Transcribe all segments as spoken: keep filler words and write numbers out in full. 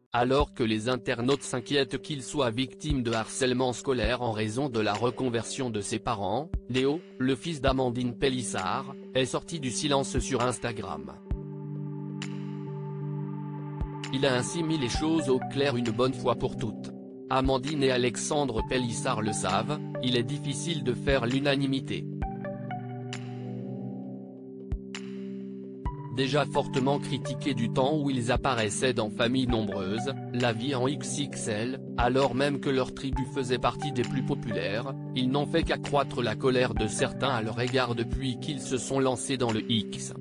Alors que les internautes s'inquiètent qu'il soit victime de harcèlement scolaire en raison de la reconversion de ses parents, Léo, le fils d'Amandine Pélissard, est sorti du silence sur Instagram. Il a ainsi mis les choses au clair une bonne fois pour toutes. Amandine et Alexandre Pélissard le savent, il est difficile de faire l'unanimité. Déjà fortement critiqués du temps où ils apparaissaient dans Famille nombreuse, La vie en X X L, alors même que leur tribu faisait partie des plus populaires, ils n'ont fait qu'accroître la colère de certains à leur égard depuis qu'ils se sont lancés dans le X.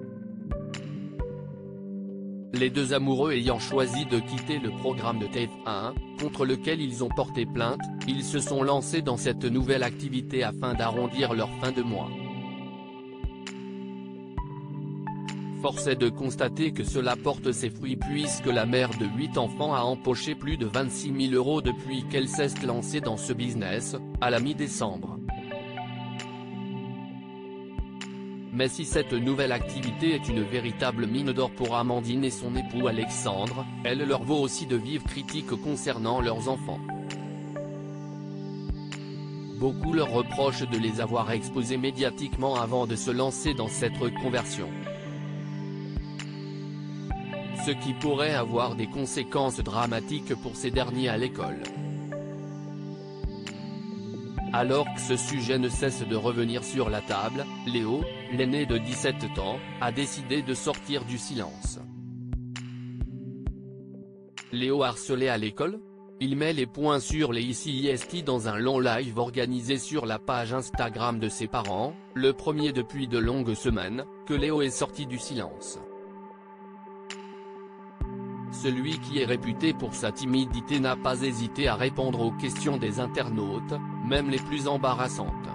Les deux amoureux ayant choisi de quitter le programme de T F un, contre lequel ils ont porté plainte, ils se sont lancés dans cette nouvelle activité afin d'arrondir leur fin de mois. Force est de constater que cela porte ses fruits puisque la mère de huit enfants a empoché plus de vingt-six mille euros depuis qu'elle s'est lancée dans ce business, à la mi-décembre. Mais si cette nouvelle activité est une véritable mine d'or pour Amandine et son époux Alexandre, elle leur vaut aussi de vives critiques concernant leurs enfants. Beaucoup leur reprochent de les avoir exposés médiatiquement avant de se lancer dans cette reconversion. Ce qui pourrait avoir des conséquences dramatiques pour ces derniers à l'école. Alors que ce sujet ne cesse de revenir sur la table, Léo, l'aîné de dix-sept ans, a décidé de sortir du silence. Léo harcelé à l'école? Il met les points sur les i ci est dans un long live organisé sur la page Instagram de ses parents, le premier depuis de longues semaines, que Léo est sorti du silence. Celui qui est réputé pour sa timidité n'a pas hésité à répondre aux questions des internautes, même les plus embarrassantes.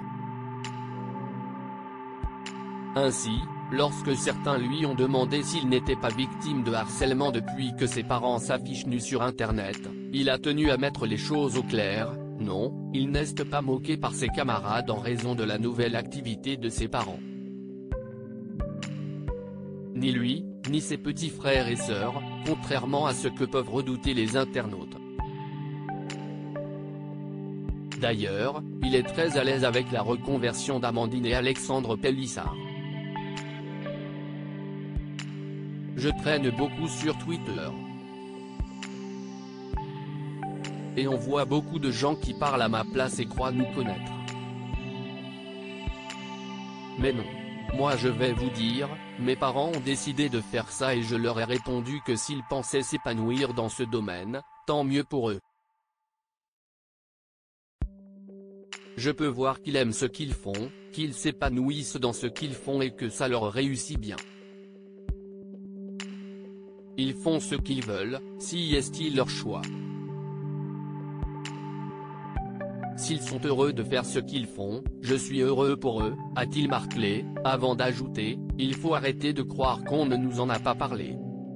Ainsi, lorsque certains lui ont demandé s'il n'était pas victime de harcèlement depuis que ses parents s'affichent nus sur Internet, il a tenu à mettre les choses au clair: non, il n'est pas moqué par ses camarades en raison de la nouvelle activité de ses parents. Ni lui, ni ses petits frères et sœurs, contrairement à ce que peuvent redouter les internautes. D'ailleurs, il est très à l'aise avec la reconversion d'Amandine et Alexandre Pélissard. Je traîne beaucoup sur Twitter. Et on voit beaucoup de gens qui parlent à ma place et croient nous connaître. Mais non. Moi je vais vous dire, mes parents ont décidé de faire ça et je leur ai répondu que s'ils pensaient s'épanouir dans ce domaine, tant mieux pour eux. Je peux voir qu'ils aiment ce qu'ils font, qu'ils s'épanouissent dans ce qu'ils font et que ça leur réussit bien. Ils font ce qu'ils veulent, si est-il leur choix. S'ils sont heureux de faire ce qu'ils font, je suis heureux pour eux, a-t-il martelé, avant d'ajouter, il faut arrêter de croire qu'on ne nous en a pas parlé.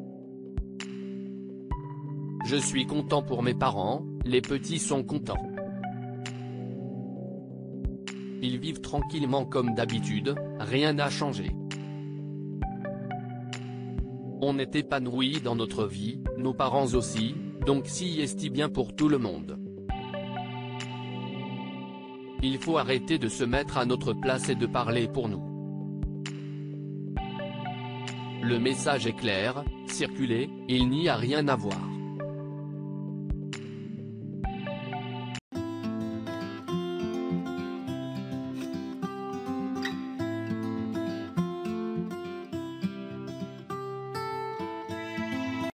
Je suis content pour mes parents, les petits sont contents. Ils vivent tranquillement comme d'habitude, rien n'a changé. On est épanoui dans notre vie, nos parents aussi, donc si est bien pour tout le monde. Il faut arrêter de se mettre à notre place et de parler pour nous. Le message est clair, circulez, il n'y a rien à voir.